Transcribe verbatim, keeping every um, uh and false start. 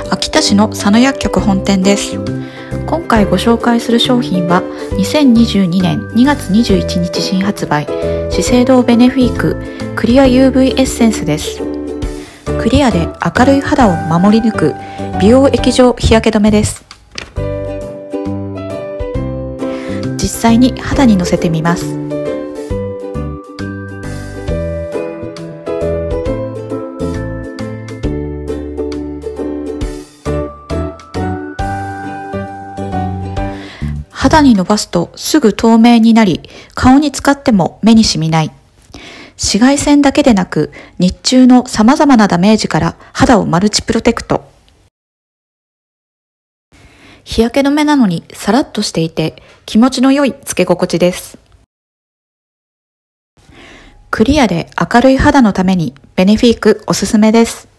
秋田市の佐野薬局本店です。今回ご紹介する商品はにせんにじゅうにねんにがつにじゅういちにち新発売、資生堂ベネフィーククリア ユーブイ エッセンスです。クリアで明るい肌を守り抜く美容液状日焼け止めです。実際に肌にのせてみます。肌にのばすとすぐ透明になり、顔に使っても目に染みない。紫外線だけでなく、日中の様々なダメージから肌をマルチプロテクト。日焼け止めなのにさらっとしていて気持ちの良いつけ心地です。クリアで明るい肌のためにベネフィークおすすめです。